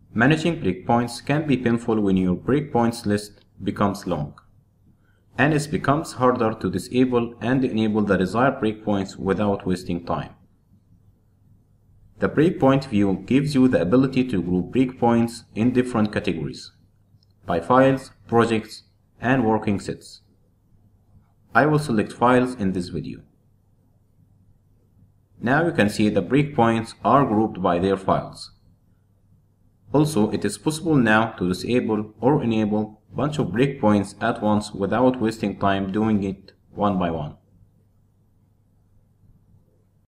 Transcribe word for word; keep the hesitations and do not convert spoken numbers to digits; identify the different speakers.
Speaker 1: Managing breakpoints can be painful when your breakpoints list becomes long, and it becomes harder to disable and enable the desired breakpoints without wasting time. The breakpoint view gives you the ability to group breakpoints in different categories by files, projects, and working sets. I will select files in this video. Now you can see the breakpoints are grouped by their files. Also, it is possible now to disable or enable a bunch of breakpoints at once without wasting time doing it one by one.